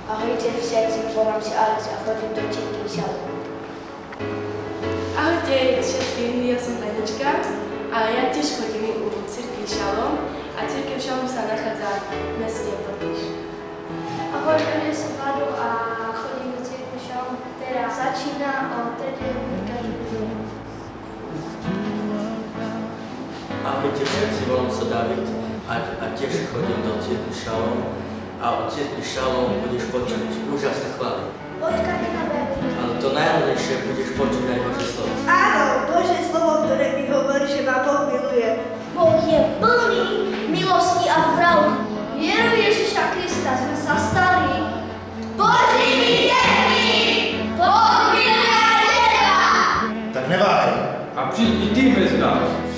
Ahojte všetci, volám sa Alex a chodím do cirkvi Šalom. Ahojte všetci, ja som Lenečka a ja tiež chodím u cirkvi Šalom a cirkev Šalom sa nachádza v meste Podlíž. Ahojte, ja som Vlado a chodím do cirkvi Šalom. Teraz začína o 3. každú nedelu. Ahojte všetci, volám sa David a tiež chodím do cirkvi Šalom. A od cirkvi Šalom budeš počuť úžasné chvály. Odkiaľ na Berlín. Ale to najhlavnejšie budeš počuť aj Božie slovo. Áno, Božie slovo, ktoré mi hovorí, že ma Boh miluje. Boh je plný milosti a pravdy. Vierou Ježiša Krista sme sa stali Božími deťmi. Boh miluje teba. Tak neváhej. A přijď i ty mezi nás.